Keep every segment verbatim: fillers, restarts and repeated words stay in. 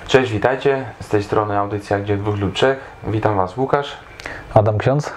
Cześć, witajcie. Z tej strony audycja Gdzie dwóch lub trzech. Witam Was, Łukasz. Adam Ksiądz.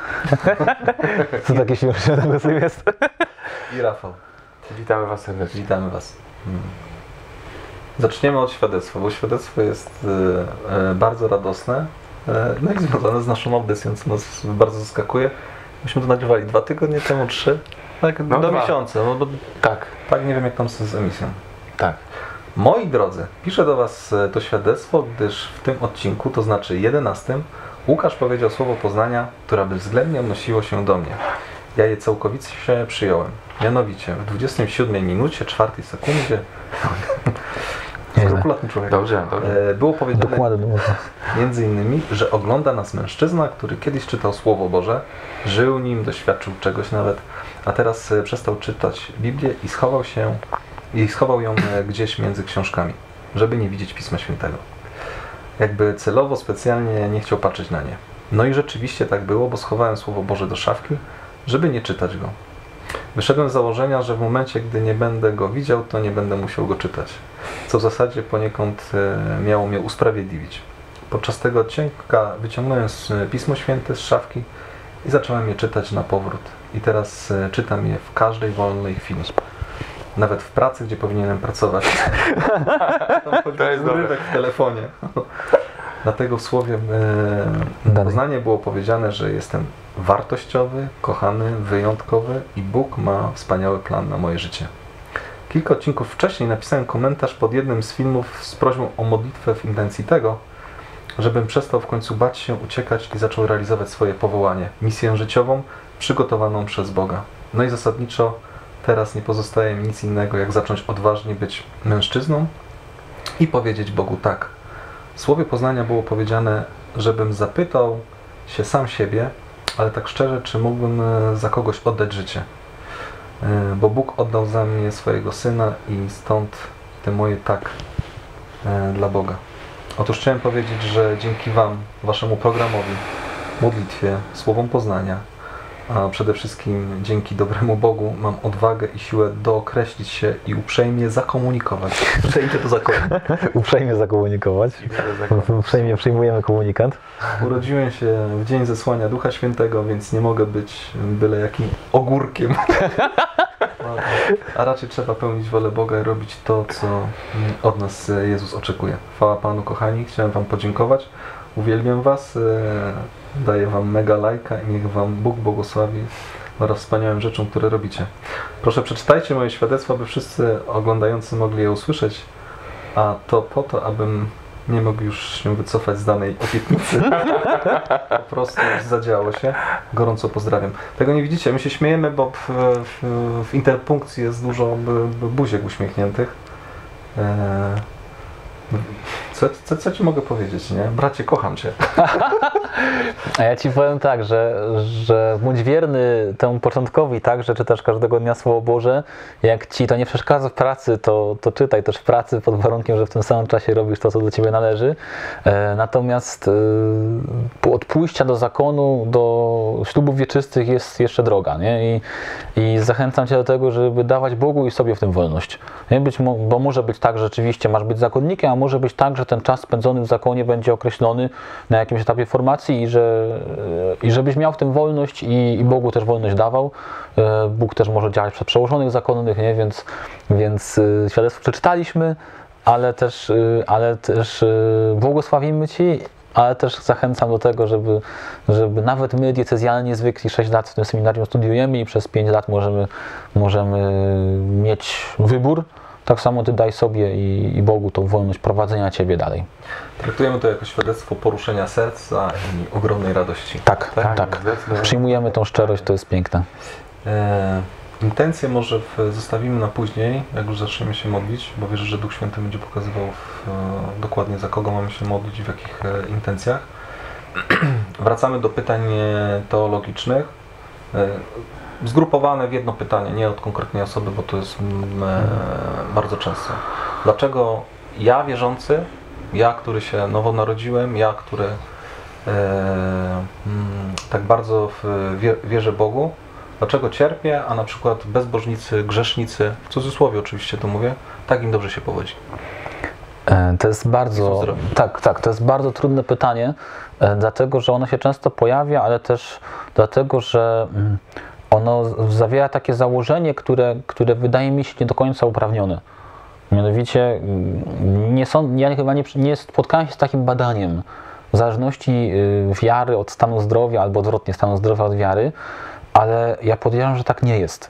Co takie śmieszne głosy jest? I Rafał. Witamy Was serdecznie. Witamy Was. Hmm. Zaczniemy od świadectwa, bo świadectwo jest e, e, bardzo radosne, e, no i związane z naszą audycją, co nas bardzo zaskakuje. Myśmy to nagrywali dwa tygodnie temu, trzy, tak, No, do dwa. miesiąca, no, bo, Tak, tak nie wiem jak tam z, z emisją. tak. Moi drodzy, piszę do Was to świadectwo, gdyż w tym odcinku, to znaczy jedenastym, Łukasz powiedział słowo poznania, które bezwzględnie odnosiło się do mnie. Ja je całkowicie przyjąłem. Mianowicie w dwudziestej siódmej minucie, czwartej sekundzie, skrupulatny człowiek, Dobrze, dobrze. e, było powiedziane Dokładnie. między innymi, że ogląda nas mężczyzna, który kiedyś czytał Słowo Boże, żył nim, doświadczył czegoś nawet, a teraz e, przestał czytać Biblię i schował się i schował ją e, gdzieś między książkami, żeby nie widzieć Pisma Świętego. Jakby celowo, specjalnie nie chciał patrzeć na nie. No i rzeczywiście tak było, bo schowałem Słowo Boże do szafki, żeby nie czytać go. Wyszedłem z założenia, że w momencie, gdy nie będę go widział, to nie będę musiał go czytać. Co w zasadzie poniekąd e, miało mnie usprawiedliwić. Podczas tego odcinka wyciągnąłem Pismo Święte z szafki i zacząłem je czytać na powrót. I teraz e, czytam je w każdej wolnej chwili. Nawet w pracy, gdzie powinienem pracować. To jest dobre. Urywek w telefonie. Dlatego w słowie e, Poznanie było powiedziane, że jestem wartościowy, kochany, wyjątkowy i Bóg ma wspaniały plan na moje życie. Kilka odcinków wcześniej napisałem komentarz pod jednym z filmów z prośbą o modlitwę w intencji tego, żebym przestał w końcu bać się, uciekać i zaczął realizować swoje powołanie, misję życiową przygotowaną przez Boga. No i zasadniczo teraz nie pozostaje mi nic innego, jak zacząć odważnie być mężczyzną i powiedzieć Bogu tak. W słowie poznania było powiedziane, żebym zapytał się sam siebie, ale tak szczerze, czy mógłbym za kogoś oddać życie. Bo Bóg oddał za mnie swojego Syna i stąd te moje tak dla Boga. Otóż chciałem powiedzieć, że dzięki Wam, Waszemu programowi, modlitwie, słowom poznania, a przede wszystkim dzięki dobremu Bogu mam odwagę i siłę dookreślić się i uprzejmie zakomunikować. Przejdzie to zakon. Uprzejmie zakomunikować. Uprzejmie przyjmujemy komunikat. Urodziłem się w dzień zesłania Ducha Świętego, więc nie mogę być byle jakim ogórkiem. A raczej trzeba pełnić wolę Boga i robić to, co od nas Jezus oczekuje. Chwała Panu, kochani. Chciałem Wam podziękować. Uwielbiam Was. Daję Wam mega lajka i niech Wam Bóg błogosławi oraz wspaniałym rzeczom, które robicie. Proszę, przeczytajcie moje świadectwa, by wszyscy oglądający mogli je usłyszeć, a to po to, abym nie mógł już się wycofać z danej obietnicy. Po prostu już zadziało się. Gorąco pozdrawiam. Tego nie widzicie, my się śmiejemy, bo w, w, w interpunkcji jest dużo buziek uśmiechniętych. Eee, Co, co, co Ci mogę powiedzieć, nie? Bracie, kocham Cię. A ja Ci powiem tak, że, że bądź wierny temu początkowi, tak, że czytasz każdego dnia Słowo Boże. Jak Ci to nie przeszkadza w pracy, to, to czytaj też w pracy pod warunkiem, że w tym samym czasie robisz to, co do Ciebie należy. E, natomiast e, od pójścia do zakonu, do ślubów wieczystych jest jeszcze droga, nie? I, i zachęcam Cię do tego, żeby dawać Bogu i sobie w tym wolność. Nie? Być, bo może być tak, że rzeczywiście masz być zakonnikiem, a może być tak, że ten czas spędzony w zakonie będzie określony na jakimś etapie formacji i, że, i żebyś miał w tym wolność i, i Bogu też wolność dawał. Bóg też może działać przez przełożonych zakonnych, nie? Więc, więc świadectwo przeczytaliśmy, ale też, ale też błogosławimy Ci, ale też zachęcam do tego, żeby, żeby nawet my diecezjalnie zwykli sześć lat w tym seminarium studiujemy i przez pięć lat możemy, możemy mieć wybór. Tak samo Ty daj sobie i, i Bogu tą wolność prowadzenia Ciebie dalej. Traktujemy to jako świadectwo poruszenia serca i ogromnej radości. Tak, tak, tak. Przyjmujemy tą szczerość, to jest piękne. E, intencje może w, zostawimy na później, jak już zaczniemy się modlić, bo wierzę, że Duch Święty będzie pokazywał w, e, dokładnie za kogo mamy się modlić i w jakich e, intencjach. Wracamy do pytań teologicznych. E, Zgrupowane w jedno pytanie, nie od konkretnej osoby, bo to jest mm, e, bardzo często. Dlaczego ja wierzący, ja, który się nowo narodziłem, ja, który e, mm, tak bardzo w, wie, wierzę Bogu, dlaczego cierpię, a na przykład bezbożnicy, grzesznicy, w cudzysłowie oczywiście to mówię, tak im dobrze się powodzi? To jest bardzo, tak, tak, to jest bardzo trudne pytanie, dlatego że ono się często pojawia, ale też dlatego, że ono zawiera takie założenie, które, które wydaje mi się nie do końca uprawnione. Mianowicie nie są, ja chyba nie, nie spotkałem się z takim badaniem w zależności wiary od stanu zdrowia albo odwrotnie stanu zdrowia od wiary, ale ja podejrzewam, że tak nie jest.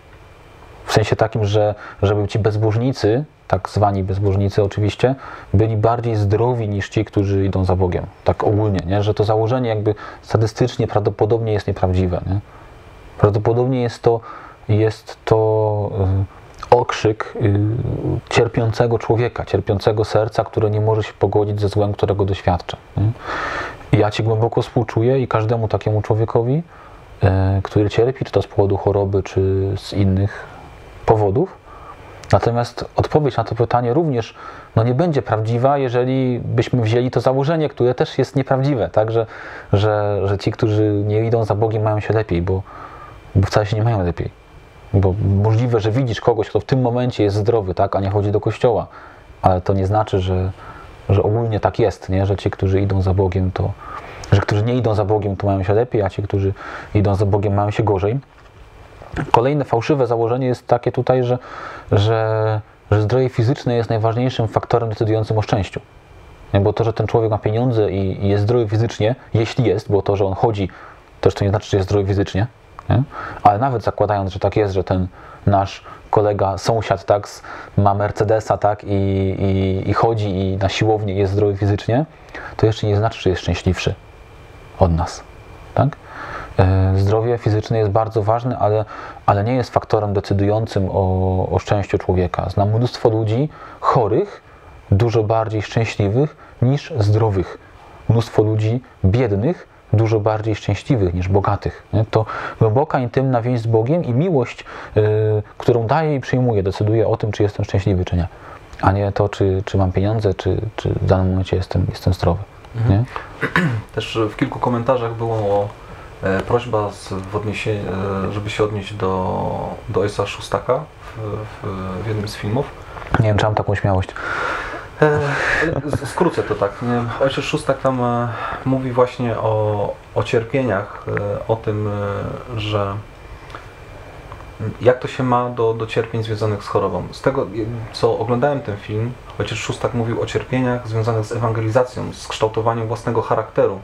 W sensie takim, że żeby ci bezbożnicy, tak zwani bezbożnicy oczywiście, byli bardziej zdrowi niż ci, którzy idą za Bogiem. Tak ogólnie, nie? Że to założenie jakby statystycznie prawdopodobnie jest nieprawdziwe. Nie? Prawdopodobnie jest to, jest to y, okrzyk y, cierpiącego człowieka, cierpiącego serca, które nie może się pogodzić ze złem, którego doświadcza. Nie? I ja Ci głęboko współczuję i każdemu takiemu człowiekowi, y, który cierpi, czy to z powodu choroby, czy z innych powodów. Natomiast odpowiedź na to pytanie również no, nie będzie prawdziwa, jeżeli byśmy wzięli to założenie, które też jest nieprawdziwe, tak? Że, że, że ci, którzy nie idą za Bogiem, mają się lepiej, bo, bo wcale się nie mają lepiej. Bo możliwe, że widzisz kogoś, kto w tym momencie jest zdrowy, tak? A nie chodzi do kościoła, ale to nie znaczy, że, że ogólnie tak jest, nie? Że ci, którzy idą za Bogiem, to, że którzy nie idą za Bogiem, to mają się lepiej, a ci, którzy idą za Bogiem, mają się gorzej. Kolejne fałszywe założenie jest takie tutaj, że, że, że zdrowie fizyczne jest najważniejszym faktorem decydującym o szczęściu. Bo to, że ten człowiek ma pieniądze i, i jest zdrowy fizycznie, jeśli jest, bo to, że on chodzi, też to nie znaczy, że jest zdrowy fizycznie, nie? Ale nawet zakładając, że tak jest, że ten nasz kolega, sąsiad, tak, ma Mercedesa, tak, i, i, i chodzi i na siłowni jest zdrowy fizycznie, to jeszcze nie znaczy, że jest szczęśliwszy od nas, tak? Zdrowie fizyczne jest bardzo ważne, ale, ale nie jest faktorem decydującym o, o szczęściu człowieka. Znam mnóstwo ludzi chorych, dużo bardziej szczęśliwych niż zdrowych. Mnóstwo ludzi biednych, dużo bardziej szczęśliwych niż bogatych. To głęboka, intymna więź z Bogiem i miłość, yy, którą daję i przyjmuję, decyduje o tym, czy jestem szczęśliwy, czy nie. A nie to, czy, czy mam pieniądze, czy, czy w danym momencie jestem, jestem zdrowy. Mhm. Nie? Też w kilku komentarzach było prośba z, w odniesie, żeby się odnieść do, do ojca Szóstaka w, w, w jednym z filmów. Nie wiem, czy mam taką śmiałość. E, skrócę to tak. Nie? Ojciec Szóstak tam e, mówi właśnie o, o cierpieniach, e, o tym, e, że jak to się ma do, do cierpień związanych z chorobą. Z tego, co oglądałem ten film, ojciec Szóstak mówił o cierpieniach związanych z ewangelizacją, z kształtowaniem własnego charakteru.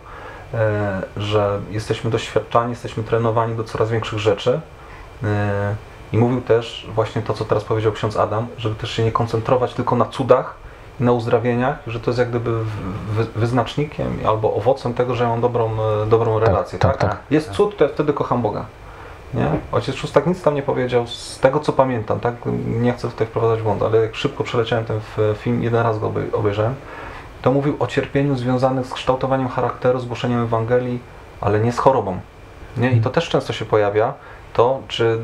Że jesteśmy doświadczani, jesteśmy trenowani do coraz większych rzeczy i mówił też właśnie to, co teraz powiedział ksiądz Adam, żeby też się nie koncentrować tylko na cudach i na uzdrawieniach, że to jest jak gdyby wyznacznikiem albo owocem tego, że ja mam dobrą, dobrą relację. Tak, tak, tak. Jest cud, to ja wtedy kocham Boga. Nie? Ojciec Szóstak nic tam nie powiedział, z tego co pamiętam, tak? Nie chcę tutaj wprowadzać w błąd, ale jak szybko przeleciałem ten film, jeden raz go obejrzałem, to mówił o cierpieniu związanym z kształtowaniem charakteru, z głoszeniem Ewangelii, ale nie z chorobą. Nie? I to też często się pojawia, to czy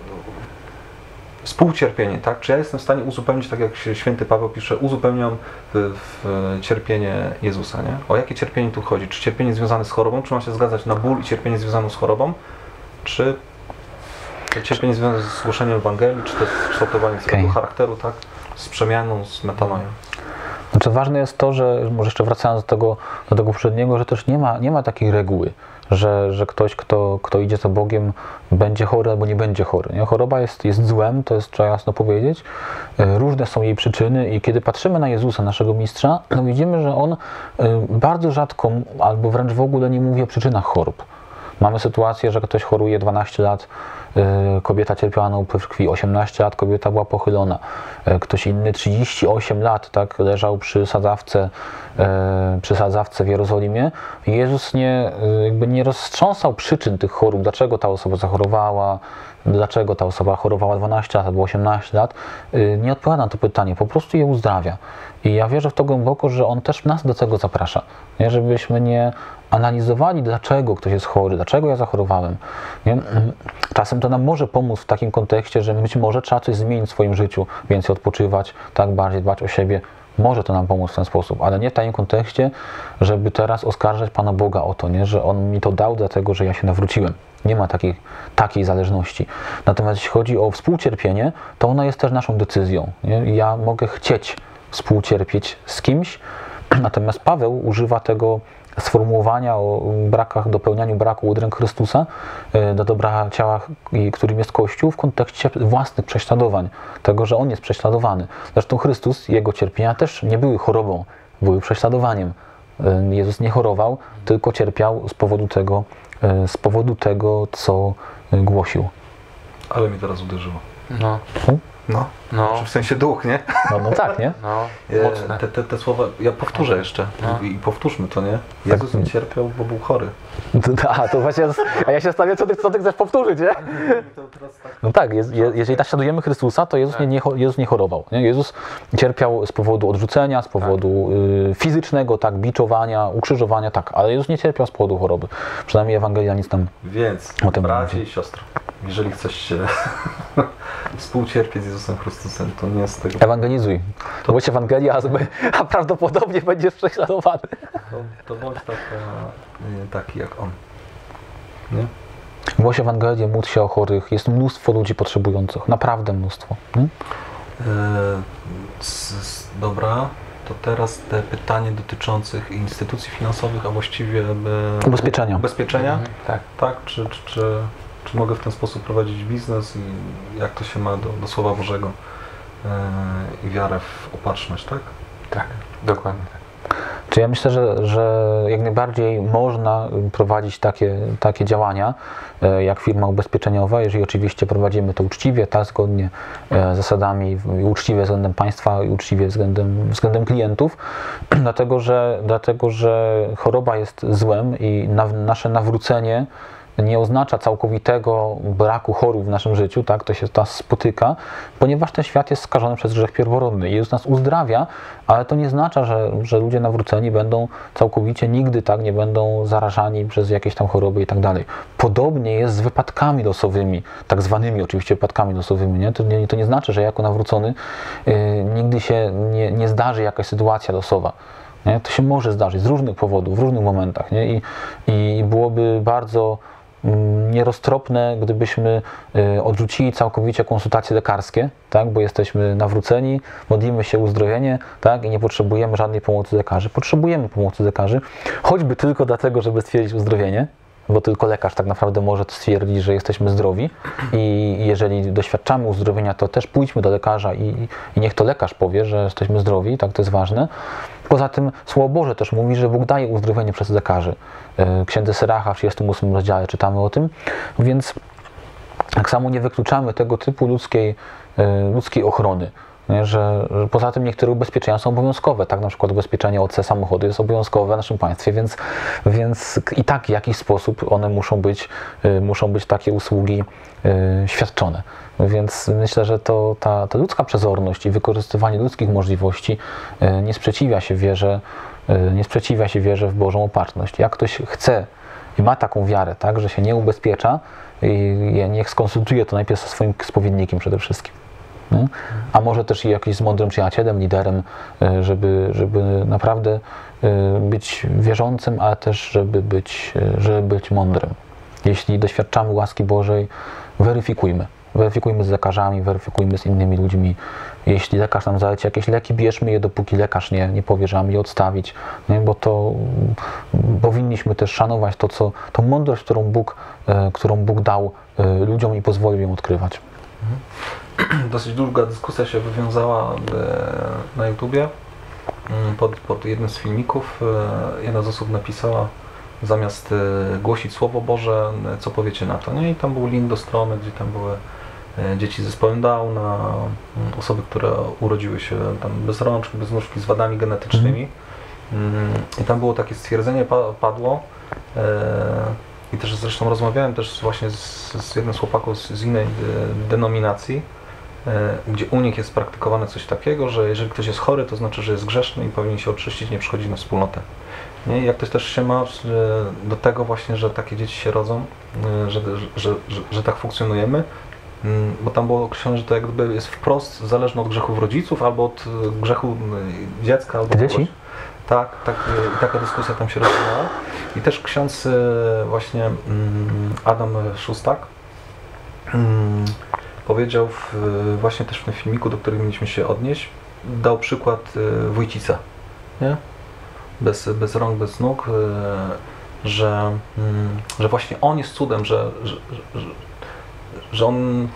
współcierpienie, tak? Czy ja jestem w stanie uzupełnić, tak jak święty Paweł pisze, uzupełniam w, w cierpienie Jezusa, nie? O jakie cierpienie tu chodzi? Czy cierpienie związane z chorobą? Czy mam się zgadzać na ból i cierpienie związane z chorobą? Czy cierpienie związane z głoszeniem Ewangelii, czy to jest kształtowanie swojego okay. charakteru, tak? Z przemianą, z metanoją? Znaczy ważne jest to, że, może jeszcze wracając do tego, do tego poprzedniego, że też nie ma, nie ma takiej reguły, że, że ktoś, kto, kto idzie za Bogiem, będzie chory albo nie będzie chory. Nie? Choroba jest, jest złem, to jest trzeba jasno powiedzieć. Różne są jej przyczyny i kiedy patrzymy na Jezusa, naszego mistrza, to widzimy, że On bardzo rzadko albo wręcz w ogóle nie mówi o przyczynach chorób. Mamy sytuację, że ktoś choruje dwanaście lat, kobieta cierpiała na upływ krwi, osiemnaście lat kobieta była pochylona, ktoś inny trzydzieści osiem lat tak, leżał przy sadzawce, przy sadzawce w Jerozolimie. Jezus nie, jakby nie roztrząsał przyczyn tych chorób, dlaczego ta osoba zachorowała, dlaczego ta osoba chorowała dwanaście lat albo osiemnaście lat. Nie odpowiada na to pytanie, po prostu je uzdrawia. I ja wierzę w to głęboko, że On też nas do tego zaprasza, nie? Żebyśmy nie analizowali, dlaczego ktoś jest chory, dlaczego ja zachorowałem. Nie? Czasem to nam może pomóc w takim kontekście, że być może trzeba coś zmienić w swoim życiu, więcej odpoczywać, tak bardziej dbać o siebie. Może to nam pomóc w ten sposób, ale nie w takim kontekście, żeby teraz oskarżać Pana Boga o to, nie? Że On mi to dał dlatego, że ja się nawróciłem. Nie ma takiej, takiej zależności. Natomiast jeśli chodzi o współcierpienie, to ono jest też naszą decyzją. Nie? Ja mogę chcieć współcierpieć z kimś. Natomiast Paweł używa tego sformułowania o brakach, dopełnianiu braku udręk Chrystusa do dobra ciała, którym jest Kościół, w kontekście własnych prześladowań, tego, że On jest prześladowany. Zresztą Chrystus, Jego cierpienia też nie były chorobą, były prześladowaniem. Jezus nie chorował, tylko cierpiał z powodu tego, z powodu tego, co głosił. Ale mi teraz uderzyło. No. No, No. w sensie duch, nie? No, no tak, nie? No, mocne. Te, te, te słowa, ja powtórzę jeszcze No. i, i powtórzmy to, nie? Jezus nie cierpiał, bo był chory. A, to właśnie, a ja się stawiam, co ty, co ty chcesz powtórzyć, nie? No tak, jest, je, jeżeli naśladujemy Chrystusa, to Jezus nie, nie, Jezus nie chorował. Nie? Jezus cierpiał z powodu odrzucenia, z powodu y, fizycznego, tak, biczowania, ukrzyżowania, tak, ale Jezus nie cierpiał z powodu choroby. Przynajmniej Ewangelia nic tam Więc, o tym bracie mówi. i siostry, jeżeli chcesz się współcierpieć z Jezusem Chrystusem, to nie z tego... Ewangelizuj. To bądź Ewangelia, a, a prawdopodobnie będziesz prześladowany. To, to bądź taka, y, taki jak On. Nie? Głoś Ewangelię, módl się o chorych. Jest mnóstwo ludzi potrzebujących. Naprawdę mnóstwo. Nie? E, z, z, dobra, to teraz te pytanie dotyczących instytucji finansowych, a właściwie e, Ubezpieczenia. ubezpieczenia. Mhm, tak. Tak, czy, czy, czy, czy mogę w ten sposób prowadzić biznes i jak to się ma do, do Słowa Bożego e, i wiarę w opatrzność, tak? Tak, dokładnie tak. Czy ja myślę, że, że jak najbardziej można prowadzić takie, takie działania e, jak firma ubezpieczeniowa, jeżeli oczywiście prowadzimy to uczciwie, tak, zgodnie e, z zasadami, i uczciwie względem państwa i uczciwie względem, względem klientów, dlatego że, dlatego, że choroba jest złem i na, nasze nawrócenie nie oznacza całkowitego braku chorób w naszym życiu, tak, to się nas spotyka, ponieważ ten świat jest skażony przez grzech pierworodny. Jezus nas uzdrawia, ale to nie oznacza, że, że ludzie nawróceni będą całkowicie nigdy tak nie będą zarażani przez jakieś tam choroby i tak dalej. Podobnie jest z wypadkami losowymi, tak zwanymi oczywiście wypadkami losowymi, nie? To, nie, to nie znaczy, że jako nawrócony yy, nigdy się nie, nie zdarzy jakaś sytuacja losowa. Nie? To się może zdarzyć z różnych powodów, w różnych momentach, nie? I, i byłoby bardzo nieroztropne, gdybyśmy odrzucili całkowicie konsultacje lekarskie, tak, bo jesteśmy nawróceni, modlimy się o uzdrowienie, tak, i nie potrzebujemy żadnej pomocy lekarzy. Potrzebujemy pomocy lekarzy, choćby tylko dlatego, żeby stwierdzić uzdrowienie, bo tylko lekarz tak naprawdę może stwierdzić, że jesteśmy zdrowi i jeżeli doświadczamy uzdrowienia, to też pójdźmy do lekarza i, i niech to lekarz powie, że jesteśmy zdrowi, tak, to jest ważne. Poza tym Słowo Boże też mówi, że Bóg daje uzdrowienie przez lekarzy. W Księdze Syracha w trzydziestym ósmym rozdziale czytamy o tym, więc tak samo nie wykluczamy tego typu ludzkiej, ludzkiej ochrony. Nie, że, że poza tym niektóre ubezpieczenia są obowiązkowe, tak, na przykład ubezpieczenie O C samochodu jest obowiązkowe w naszym państwie, więc, więc i tak w jakiś sposób one muszą być, y, muszą być takie usługi y, świadczone. Więc myślę, że to ta, ta ludzka przezorność i wykorzystywanie ludzkich możliwości y, nie sprzeciwia się wierze, y, nie sprzeciwia się wierze w Bożą opatrzność. Jak ktoś chce i ma taką wiarę, tak, że się nie ubezpiecza, i niech skonsultuje to najpierw ze swoim spowiednikiem przede wszystkim. Nie? A może też i jakiś z mądrym przyjacielem, liderem, żeby, żeby naprawdę być wierzącym, ale też żeby być, żeby być mądrym. Jeśli doświadczamy łaski Bożej, weryfikujmy. Weryfikujmy z lekarzami, weryfikujmy z innymi ludźmi. Jeśli lekarz nam zaleci jakieś leki, bierzmy je, dopóki lekarz nie, nie powie, że mamy je odstawić. Nie? Bo to powinniśmy też szanować to, co, tą mądrość, którą Bóg, którą Bóg dał ludziom i pozwolił ją odkrywać. Dosyć długa dyskusja się wywiązała na YouTubie pod, pod jednym z filmików. Jedna z osób napisała, zamiast głosić Słowo Boże, co powiecie na to, nie? I tam był link do strony, gdzie tam były dzieci z zespołem Downa, osoby, które urodziły się tam bez rączki, bez nóżki, z wadami genetycznymi. I tam było takie stwierdzenie, padło, i też zresztą rozmawiałem też właśnie z, z jednym z chłopaków z, z innej denominacji, gdzie u nich jest praktykowane coś takiego, że jeżeli ktoś jest chory, to znaczy, że jest grzeszny i powinien się oczyścić, nie przychodzi na wspólnotę. Nie? Jak ktoś też się ma do tego właśnie, że takie dzieci się rodzą, że, że, że, że, że tak funkcjonujemy, bo tam było określone, że to jakby jest wprost zależne od grzechów rodziców albo od grzechu dziecka. Albo dzieci? kogoś. Tak, tak, taka dyskusja tam się rozwinęła. I też ksiądz właśnie Adam Szustak powiedział w, właśnie też w tym filmiku, do którego mieliśmy się odnieść, dał przykład y, Wójcica, nie? Bez, bez rąk, bez nóg, y, że, y, że właśnie on jest cudem, że, że, że, że on, y,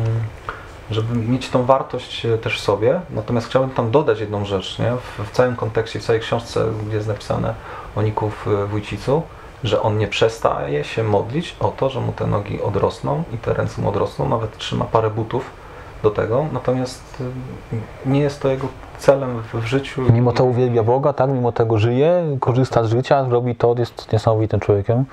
żeby mieć tą wartość też w sobie. Natomiast chciałbym tam dodać jedną rzecz, nie? W, w całym kontekście, w całej książce, gdzie jest napisane o Niku w Wójcicu, że on nie przestaje się modlić o to, że mu te nogi odrosną i te ręce mu odrosną, nawet trzyma parę butów do tego, natomiast nie jest to jego celem w, w życiu. Mimo to uwielbia Boga, tak? Mimo tego żyje, korzysta z życia, robi to, jest niesamowitym człowiekiem.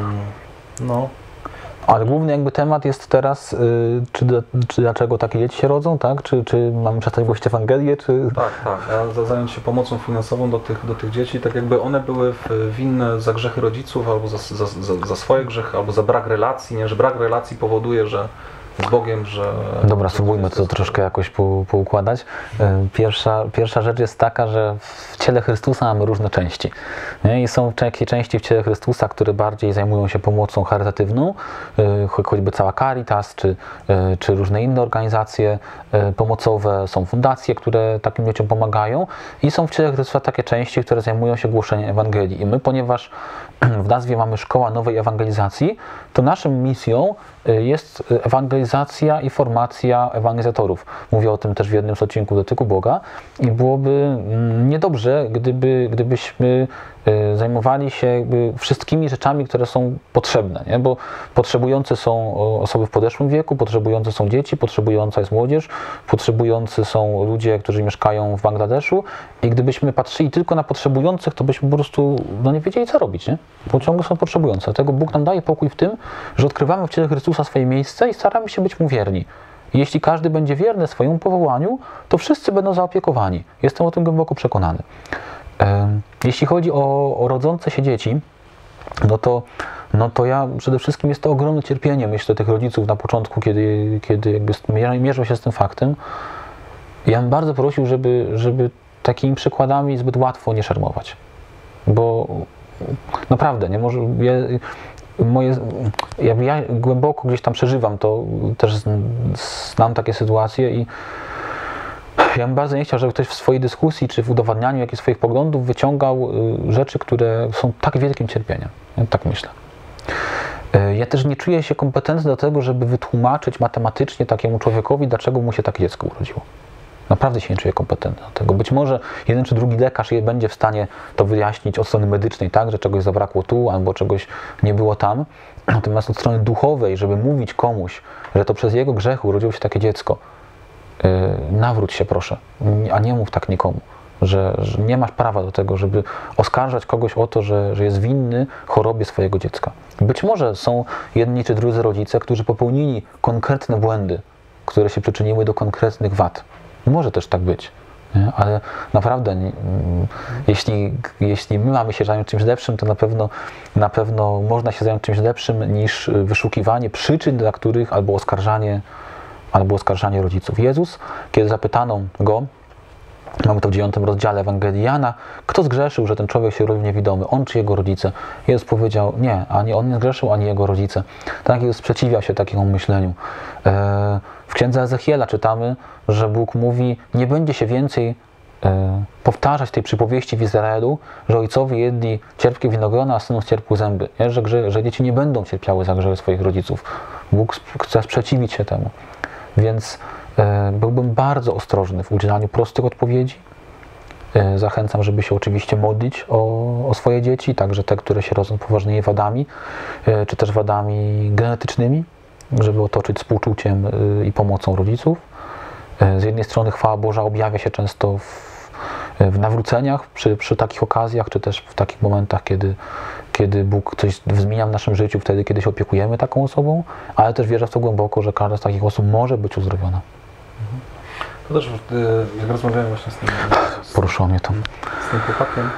No. Ale główny jakby temat jest teraz, yy, czy, czy dlaczego takie dzieci się rodzą, tak? Czy, czy mamy przestać głosić Ewangelię, czy... Tak, tak. A za zająć się pomocą finansową do tych, do tych dzieci, tak jakby one były winne za grzechy rodziców, albo za, za, za, za swoje grzechy, albo za brak relacji, nie? Że brak relacji powoduje, że z Bogiem, że... Dobra, spróbujmy to troszkę jakoś po, poukładać. Pierwsza, pierwsza rzecz jest taka, że w ciele Chrystusa mamy różne części. Nie? I są takie części w ciele Chrystusa, które bardziej zajmują się pomocą charytatywną, choćby cała Caritas, czy, czy różne inne organizacje pomocowe, są fundacje, które takim dzieciom pomagają i są w ciele Chrystusa takie części, które zajmują się głoszeniem Ewangelii. I my, ponieważ w nazwie mamy Szkoła Nowej Ewangelizacji, to naszą misją jest ewangelizacja i formacja ewangelizatorów. Mówię o tym też w jednym z odcinków Dotyku Boga i byłoby niedobrze, gdyby, gdybyśmy zajmowali się jakby wszystkimi rzeczami, które są potrzebne, nie? Bo potrzebujące są osoby w podeszłym wieku, potrzebujące są dzieci, potrzebująca jest młodzież, potrzebujący są ludzie, którzy mieszkają w Bangladeszu i gdybyśmy patrzyli tylko na potrzebujących, to byśmy po prostu no, nie wiedzieli, co robić, nie? Bo ciągle są potrzebujące. Dlatego Bóg nam daje pokój w tym, że odkrywamy w ciele Chrystusa swoje miejsce i staramy się być Mu wierni. I jeśli każdy będzie wierny swojemu powołaniu, to wszyscy będą zaopiekowani. Jestem o tym głęboko przekonany. Jeśli chodzi o, o rodzące się dzieci, no to, no to ja przede wszystkim jest to ogromne cierpienie, myślę, tych rodziców na początku, kiedy, kiedy jakby mierzą się z tym faktem. Ja bym bardzo prosił, żeby, żeby takimi przykładami zbyt łatwo nie szermować. Bo naprawdę, nie może... Ja, moje, ja, ja głęboko gdzieś tam przeżywam to, też znam takie sytuacje i ja bym bardzo nie chciał, żeby ktoś w swojej dyskusji czy w udowadnianiu jakichś swoich poglądów wyciągał rzeczy, które są tak wielkim cierpieniem. Ja tak myślę. Ja też nie czuję się kompetentny do tego, żeby wytłumaczyć matematycznie takiemu człowiekowi, dlaczego mu się takie dziecko urodziło. Naprawdę się nie czuję kompetentny do tego. Być może jeden czy drugi lekarz będzie w stanie to wyjaśnić od strony medycznej, tak, że czegoś zabrakło tu albo czegoś nie było tam. Natomiast od strony duchowej, żeby mówić komuś, że to przez jego grzech urodziło się takie dziecko, yy, nawróć się proszę, a nie mów tak nikomu. Że, że nie masz prawa do tego, żeby oskarżać kogoś o to, że, że jest winny chorobie swojego dziecka. Być może są jedni czy drudzy rodzice, którzy popełnili konkretne błędy, które się przyczyniły do konkretnych wad. Może też tak być, nie? Ale naprawdę, jeśli, jeśli my mamy się zająć czymś lepszym, to na pewno, na pewno można się zająć czymś lepszym niż wyszukiwanie przyczyn, dla których albo oskarżanie, albo oskarżanie rodziców. Jezus, kiedy zapytano Go, mamy to w dziewiątym rozdziale Ewangelii Jana, kto zgrzeszył, że ten człowiek się urodził niewidomy, on czy jego rodzice? Jezus powiedział, nie, ani on nie zgrzeszył, ani jego rodzice. Tak, Jezus sprzeciwia się takiemu myśleniu. W księdze Ezechiela czytamy, że Bóg mówi, nie będzie się więcej powtarzać tej przypowieści w Izraelu, że ojcowie jedli cierpkie winogrona, a synów cierpły zęby. Nie? Że, że dzieci nie będą cierpiały za grzechy swoich rodziców. Bóg chce sprzeciwić się temu. Więc byłbym bardzo ostrożny w udzielaniu prostych odpowiedzi. Zachęcam, żeby się oczywiście modlić o, o swoje dzieci, także te, które się rodzą poważnymi wadami, czy też wadami genetycznymi, żeby otoczyć współczuciem i pomocą rodziców. Z jednej strony chwała Boża objawia się często w, w nawróceniach, przy, przy takich okazjach, czy też w takich momentach, kiedy, kiedy Bóg coś zmienia w naszym życiu, wtedy, kiedy się opiekujemy taką osobą, ale też wierzę w to głęboko, że każda z takich osób może być uzdrowiona. To też, jak rozmawiałem właśnie z tym... Z, Poruszyło mnie to. Z tym chłopakiem,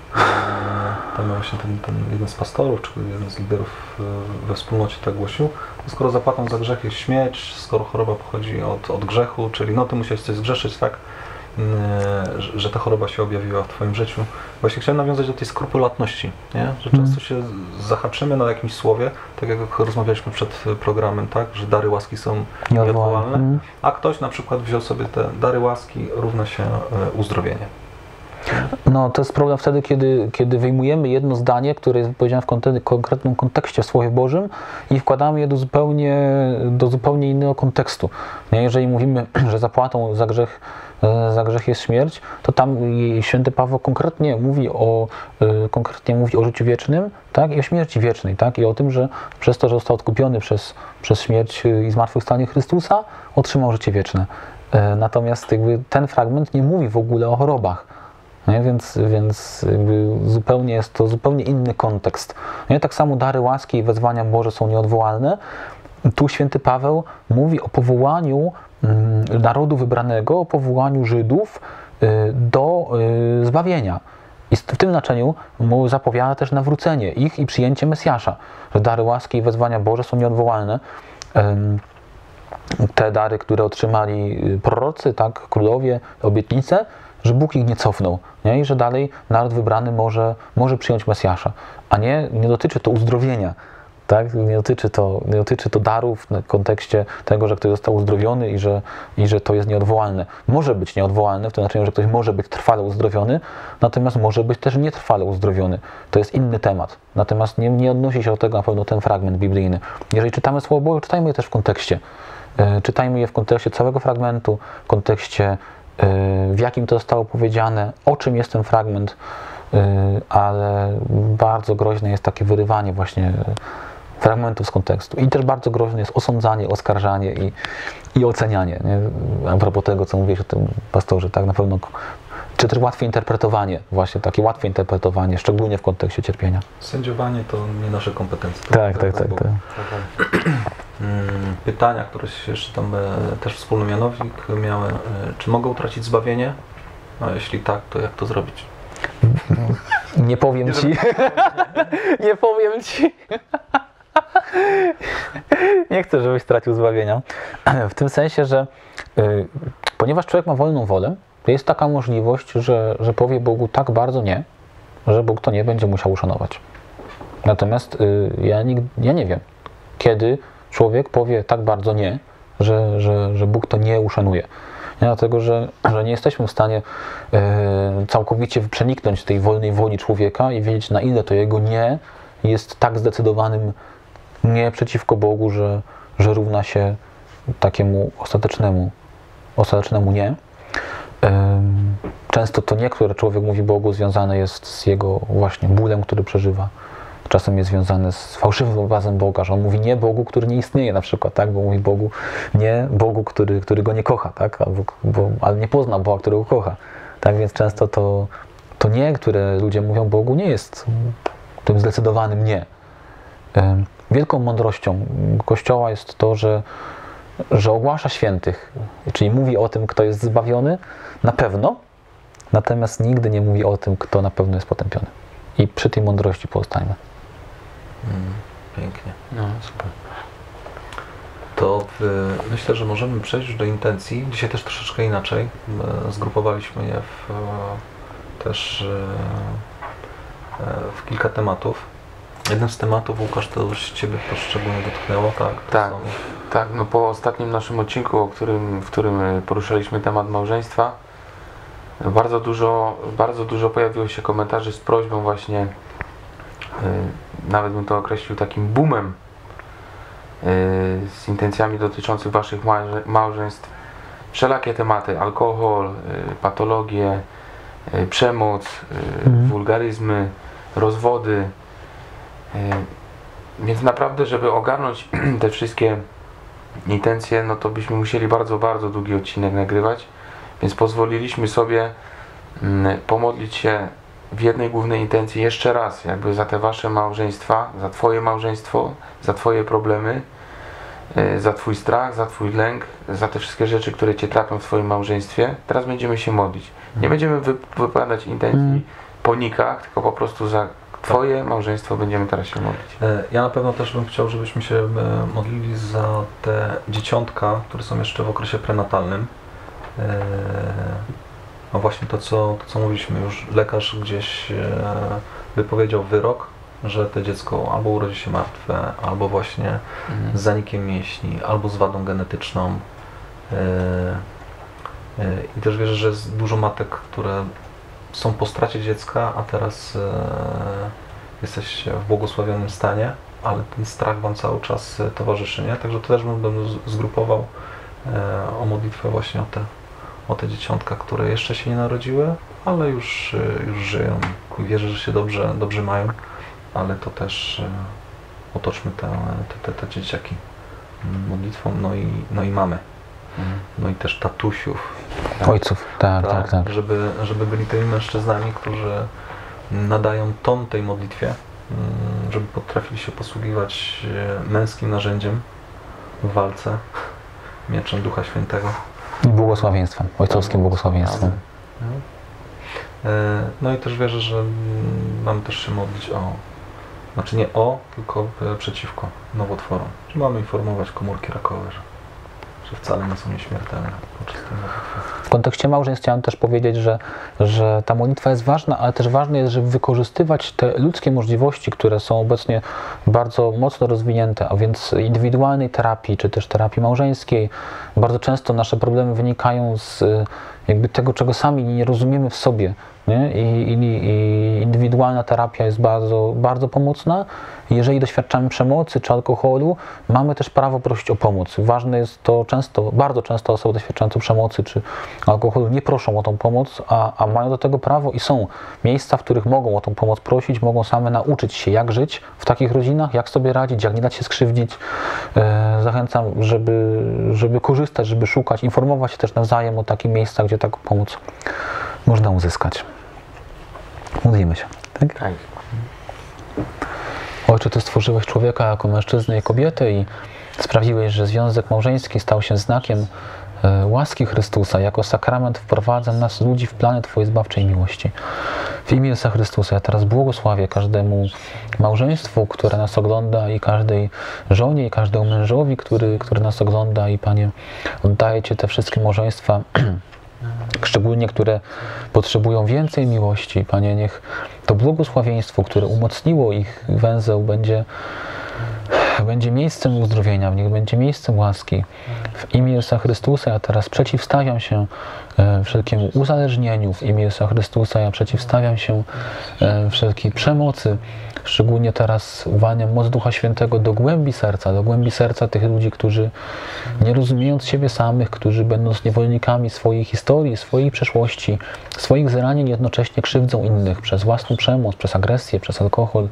tam właśnie ten, ten jeden z pastorów, czy jeden z liderów we wspólnocie tak głosił, skoro zapłatą za grzech jest śmierć, skoro choroba pochodzi od, od grzechu, czyli no ty musiałeś coś zgrzeszyć, tak? że ta choroba się objawiła w Twoim życiu. Właśnie chciałem nawiązać do tej skrupulatności, nie? Że często się zahaczymy na jakimś słowie, tak jak rozmawialiśmy przed programem, tak? Że dary łaski są nieodwołalne, mm. a ktoś na przykład wziął sobie te dary łaski równa się uzdrowienie. No, to jest problem wtedy, kiedy, kiedy wyjmujemy jedno zdanie, które jest powiedziane w konte- konkretnym kontekście w Słowie Bożym i wkładamy je do zupełnie, do zupełnie innego kontekstu. Nie? Jeżeli mówimy, że zapłatą za grzech, za grzech jest śmierć, to tam święty Paweł konkretnie mówi o, konkretnie mówi o życiu wiecznym, tak? I o śmierci wiecznej, tak? I o tym, że przez to, że został odkupiony przez, przez śmierć i zmartwychwstanie Chrystusa, otrzymał życie wieczne. Natomiast jakby ten fragment nie mówi w ogóle o chorobach. Nie? Więc, więc zupełnie jest to zupełnie inny kontekst. Nie? Tak samo dary łaski i wezwania Boże są nieodwołalne. Tu święty Paweł mówi o powołaniu mm, narodu wybranego, o powołaniu Żydów y, do y, zbawienia. I w tym znaczeniu mu zapowiada też nawrócenie ich i przyjęcie Mesjasza, że dary łaski i wezwania Boże są nieodwołalne. Ym, te dary, które otrzymali prorocy, tak, królowie, obietnice, że Bóg ich nie cofnął, nie? I że dalej naród wybrany może, może przyjąć Mesjasza, a nie, nie dotyczy to uzdrowienia, tak? Nie dotyczy to, nie dotyczy to darów w kontekście tego, że ktoś został uzdrowiony i że, i że to jest nieodwołalne. Może być nieodwołalne w tym znaczeniu, że ktoś może być trwale uzdrowiony, natomiast może być też nietrwale uzdrowiony. To jest inny temat. Natomiast nie, nie odnosi się do tego na pewno ten fragment biblijny. Jeżeli czytamy Słowo Boże, czytajmy je też w kontekście. Yy, czytajmy je w kontekście całego fragmentu, w kontekście w jakim to zostało powiedziane, o czym jest ten fragment, ale bardzo groźne jest takie wyrywanie właśnie fragmentów z kontekstu. I też bardzo groźne jest osądzanie, oskarżanie i, i ocenianie. Nie? A propos tego, co mówiłeś o tym, pastorze, tak na pewno, czy też łatwe interpretowanie, właśnie takie łatwe interpretowanie, szczególnie w kontekście cierpienia. Sędziowanie to nie nasze kompetencje. Tak, tak, tak. tak, tak. Pytania, które się jeszcze tam też wspólny mianownik miały. Czy mogą utracić zbawienie? A jeśli tak, to jak to zrobić? Nie powiem ci. Nie powiem ci. Nie chcę, żebyś stracił zbawienia. W tym sensie, że y, ponieważ człowiek ma wolną wolę, to jest taka możliwość, że, że powie Bogu tak bardzo nie, że Bóg to nie będzie musiał uszanować. Natomiast y, ja, nie, ja nie wiem, kiedy człowiek powie tak bardzo nie, że, że, że Bóg to nie uszanuje. Nie, dlatego, że, że nie jesteśmy w stanie y, całkowicie przeniknąć tej wolnej woli człowieka i wiedzieć, na ile to jego nie jest tak zdecydowanym nie przeciwko Bogu, że, że równa się takiemu ostatecznemu, ostatecznemu nie. Często to nie, które człowiek mówi Bogu, związane jest z jego właśnie bólem, który przeżywa. Czasem jest związane z fałszywym obrazem Boga, że on mówi nie Bogu, który nie istnieje na przykład, tak? Bo mówi Bogu, nie Bogu, który, który go nie kocha, tak? Albo, bo, ale nie pozna Boga, którego kocha. Tak więc często to, to nie, które ludzie mówią Bogu, nie jest tym zdecydowanym nie. Wielką mądrością Kościoła jest to, że, że ogłasza świętych, czyli mówi o tym, kto jest zbawiony, na pewno, natomiast nigdy nie mówi o tym, kto na pewno jest potępiony. I przy tej mądrości pozostańmy. Mm, pięknie. No, super. To y, myślę, że możemy przejść już do intencji. Dzisiaj też troszeczkę inaczej. Y, zgrupowaliśmy je w, y, też y, y, w kilka tematów. Jeden z tematów, Łukasz, to już Ciebie to szczególnie dotknęło, tak? Tak, są... tak. No po ostatnim naszym odcinku, o którym, w którym poruszaliśmy temat małżeństwa, bardzo dużo, bardzo dużo pojawiło się komentarzy z prośbą właśnie, yy, nawet bym to określił takim boomem, yy, z intencjami dotyczących Waszych małżeństw. Wszelakie tematy, alkohol, yy, patologie, yy, przemoc, yy, Mhm. wulgaryzmy, rozwody. Więc naprawdę, żeby ogarnąć te wszystkie intencje, no to byśmy musieli bardzo, bardzo długi odcinek nagrywać, więc pozwoliliśmy sobie pomodlić się w jednej głównej intencji jeszcze raz, jakby za te Wasze małżeństwa, za Twoje małżeństwo, za Twoje problemy, za Twój strach, za Twój lęk, za te wszystkie rzeczy, które Cię trapią w Twoim małżeństwie. Teraz będziemy się modlić. Nie będziemy wypowiadać intencji po nikach, tylko po prostu za Twoje małżeństwo będziemy teraz się modlić. Ja na pewno też bym chciał, żebyśmy się modlili za te dzieciątka, które są jeszcze w okresie prenatalnym. A właśnie to co, to, co mówiliśmy już, lekarz gdzieś e, wypowiedział wyrok, że to dziecko albo urodzi się martwe, albo właśnie Mhm. z zanikiem mięśni, albo z wadą genetyczną. E, e, I też wierzę, że jest dużo matek, które są po stracie dziecka, a teraz e, jesteście w błogosławionym stanie, ale ten strach Wam cały czas e, towarzyszy, nie? Także to też bym, bym z- zgrupował e, o modlitwę właśnie o te, o te dzieciątka, które jeszcze się nie narodziły, ale już, e, już żyją i wierzę, że się dobrze, dobrze mają, ale to też e, otoczmy te, te, te, te dzieciaki modlitwą, no i, no i mamy, Mhm. no i też tatusiów, Ojców, tak, tak, tak. Żeby, żeby byli tymi mężczyznami, którzy nadają ton tej modlitwie, mm, żeby potrafili się posługiwać e, męskim narzędziem w walce, mieczem Ducha Świętego. I błogosławieństwem, ojcowskim błogosławieństwem. E, No i też wierzę, że mm, mamy też się modlić o, znaczy nie o, tylko e, przeciwko nowotworom. Że mamy informować komórki rakowe, że, że wcale nie są nieśmiertelne podczas tej modlitwy. W kontekście małżeństw chciałem też powiedzieć, że, że ta modlitwa jest ważna, ale też ważne jest, żeby wykorzystywać te ludzkie możliwości, które są obecnie bardzo mocno rozwinięte, a więc indywidualnej terapii, czy też terapii małżeńskiej. Bardzo często nasze problemy wynikają z jakby tego, czego sami nie rozumiemy w sobie. Nie? I, i, I indywidualna terapia jest bardzo, bardzo pomocna. Jeżeli doświadczamy przemocy czy alkoholu, mamy też prawo prosić o pomoc. Ważne jest to często, bardzo często osoby doświadczające przemocy czy alkoholu nie proszą o tą pomoc, a, a mają do tego prawo i są miejsca, w których mogą o tą pomoc prosić, mogą same nauczyć się, jak żyć w takich rodzinach, jak sobie radzić, jak nie dać się skrzywdzić. E, zachęcam, żeby, żeby korzystać, żeby szukać, informować się też nawzajem o takich miejscach, gdzie taką pomoc można uzyskać. Modlimy się. Tak? Tak. Ojcze, Ty stworzyłeś człowieka jako mężczyznę i kobietę i sprawiłeś, że związek małżeński stał się znakiem e, łaski Chrystusa. Jako sakrament wprowadza nas, ludzi, w plany Twojej zbawczej miłości. W imię Jezusa Chrystusa ja teraz błogosławię każdemu małżeństwu, które nas ogląda i każdej żonie i każdemu mężowi, który, który nas ogląda i Panie, oddaję Ci te wszystkie małżeństwa, szczególnie które potrzebują więcej miłości. Panie, niech to błogosławieństwo, które umocniło ich węzeł, będzie, będzie miejscem uzdrowienia, niech będzie miejscem łaski. W imię Jezusa Chrystusa ja teraz przeciwstawiam się e, wszelkiemu uzależnieniu. W imię Jezusa Chrystusa ja przeciwstawiam się e, wszelkiej przemocy. Szczególnie teraz uwalniam moc Ducha Świętego do głębi serca, do głębi serca tych ludzi, którzy nie rozumiejąc siebie samych, którzy będąc niewolnikami swojej historii, swojej przeszłości, swoich zranień, jednocześnie krzywdzą innych przez własną przemoc, przez agresję, przez alkohol.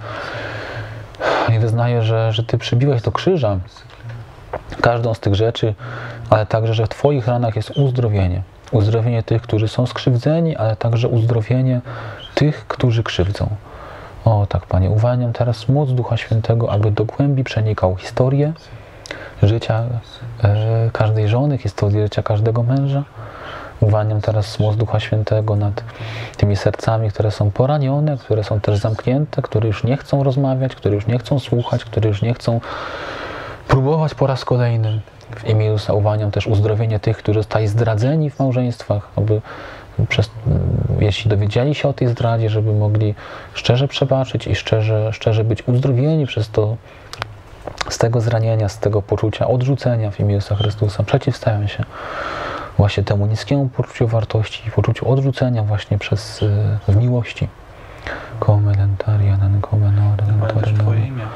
I wyznaję, że, że Ty przybiłeś do krzyża każdą z tych rzeczy, ale także, że w Twoich ranach jest uzdrowienie. Uzdrowienie tych, którzy są skrzywdzeni, ale także uzdrowienie tych, którzy krzywdzą. O tak, Panie, uwalniam teraz moc Ducha Świętego, aby do głębi przenikał historię życia e, każdej żony, historię życia każdego męża. Uwalniam teraz moc Ducha Świętego nad tymi sercami, które są poranione, które są też zamknięte, które już nie chcą rozmawiać, które już nie chcą słuchać, które już nie chcą próbować po raz kolejny. W imię Jezusa uwalniam też uzdrowienie tych, którzy zostali zdradzeni w małżeństwach, aby przez, jeśli dowiedzieli się o tej zdradzie, żeby mogli szczerze przebaczyć i szczerze, szczerze być uzdrowieni przez to, z tego zranienia, z tego poczucia odrzucenia w imię Jezusa Chrystusa. Przeciwstawiam się właśnie temu niskiemu poczuciu wartości i poczuciu odrzucenia właśnie przez w miłości. Komelentaria nan komenore Pamiętasz Twoje imię.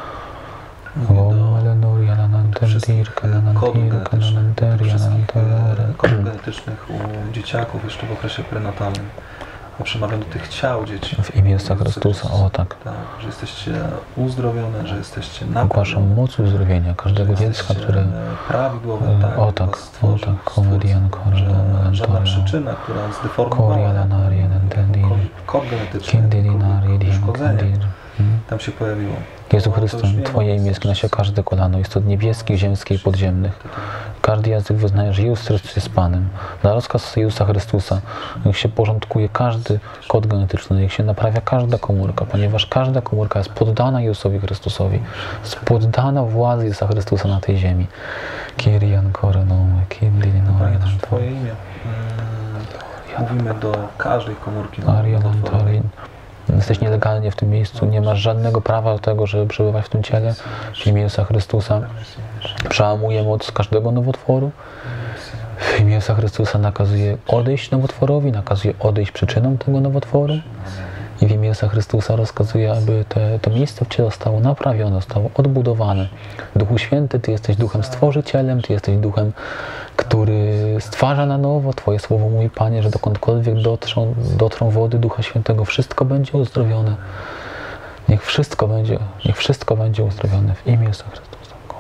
Kod genetycznych u dzieciaków jeszcze w okresie prenatalnym. Ja przemawiam do tych ciał dzieci. W imię Jezusa Chrystusa, o tak. Tak, że jesteście uzdrowione, że jesteście Ogłaszam moc uzdrowienia każdego dziecka, które... prawidłowe, tak. O tak, o tak, komedian, że żadna przyczyna, która zdeformowała kod genetyczny, uszkodzenie, tam się pojawiło. Jezu Chryste, Twoje imię zgina się każde kolano, jest od niebieskich, ziemskich i podziemnych. Każdy język wyznaje, że Jezus Chrystus jest Panem. Na rozkaz Jezusa Chrystusa niech się porządkuje każdy kod genetyczny, niech się naprawia każda komórka, ponieważ każda komórka jest poddana Jezusowi Chrystusowi, jest poddana władzy Jezusa Chrystusa na tej ziemi. Kyrian Korenom, Kyrian Pamiętasz Twoje imię. Mówimy do każdej komórki. Maria Montalin. Jesteś nielegalnie w tym miejscu, nie masz żadnego prawa do tego, żeby przebywać w tym ciele. W imię Jezusa Chrystusa przełamuję moc każdego nowotworu. W imię Jezusa Chrystusa nakazuję odejść nowotworowi, nakazuję odejść przyczyną tego nowotworu. I w imię Jezusa Chrystusa rozkazuję, aby te, to miejsce w ciele zostało naprawione, zostało odbudowane. Duchu Święty, Ty jesteś Duchem Stworzycielem, Ty jesteś Duchem, który stwarza na nowo. Twoje słowo mówi, Panie, że dokądkolwiek dotrą, dotrą wody Ducha Świętego, wszystko będzie uzdrowione. Niech wszystko będzie, niech wszystko będzie uzdrowione w imię Jezusa Chrystusa.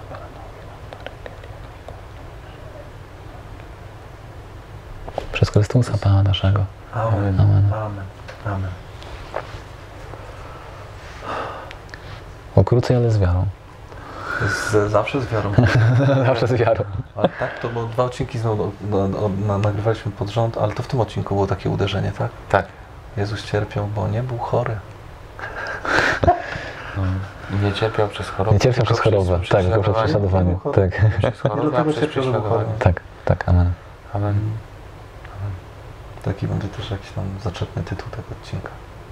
Przez Chrystusa Pana naszego. Amen. Amen. Amen. Amen. Okrócej, ale z wiarą. Z, zawsze z wiarą. Zawsze z wiarą. Ale tak, to bo dwa odcinki znowu no, no, no, nagrywaliśmy pod rząd, ale to w tym odcinku było takie uderzenie, tak? Tak. Jezus cierpiał, bo nie był chory. No. Nie cierpiał przez chorobę. Nie cierpiał przez chorobę, tak, tylko przez prześladowanie. Tak. Przez chorobę, a przez prześladowanie. Tak, tak, amen. Amen. Taki będzie też jakiś tam zaczepny tytuł tego odcinka.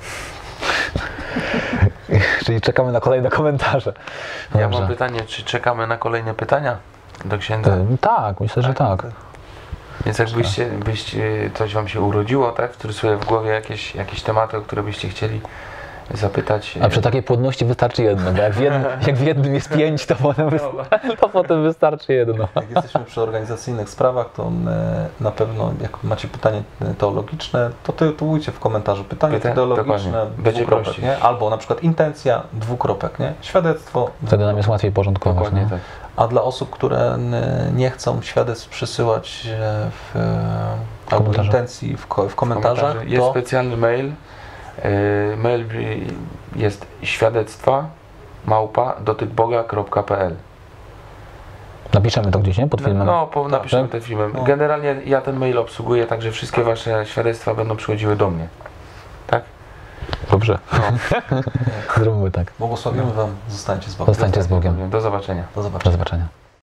Czyli czekamy na kolejne komentarze. Ja Dobrze. mam pytanie, czy czekamy na kolejne pytania do księdza? Y, Tak, myślę, że tak. Więc jakbyście byście, coś wam się urodziło, tak? W sobie w głowie jakieś, jakieś tematy, o które byście chcieli zapytać. A przy takiej płodności wystarczy jedno, bo jak w jednym, jak w jednym jest pięć, to potem, wystarczy, to potem wystarczy jedno. Jak jesteśmy przy organizacyjnych sprawach, to e, na pewno jak macie pytanie teologiczne, to tytułujcie w komentarzu pytanie Pyta- teologiczne, dokładnie. Będzie dwukropek, prościej. nie? Albo na przykład intencja, dwukropek, nie? Świadectwo. Wtedy nam jest łatwiej porządkować. Dokładnie No. tak. A dla osób, które n- nie chcą świadectw przysyłać e, w, e, albo komentarzu. intencji w, ko- w komentarzach, Komentarze. Jest to specjalny mail. Yy, mail jest świadectwa małpa dotykboga kropka p l. Napiszemy to gdzieś, nie? Pod filmem. No, po, napiszemy tak? ten filmem. No. Generalnie ja ten mail obsługuję, także wszystkie wasze świadectwa będą przychodziły do mnie. Tak? Dobrze. No. Zróbmy tak. błogosławimy Wam, zostańcie z Bogiem. Zostańcie z Bogiem. Do zobaczenia. Do zobaczenia. Do zobaczenia.